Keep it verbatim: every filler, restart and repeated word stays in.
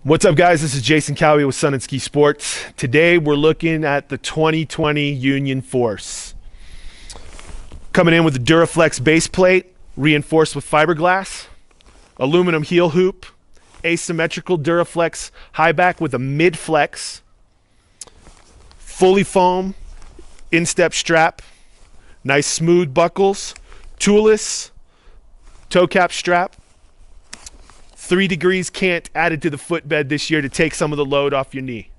What's up, guys? This is Jason Cowie with Sun and Ski Sports. Today we're looking at the twenty twenty Union Force. Coming in with the Duraflex base plate, reinforced with fiberglass, aluminum heel hoop, asymmetrical Duraflex high back with a mid flex, fully foam instep strap, nice smooth buckles, toolless toe cap strap, three degrees cant added to the footbed this year to take some of the load off your knee.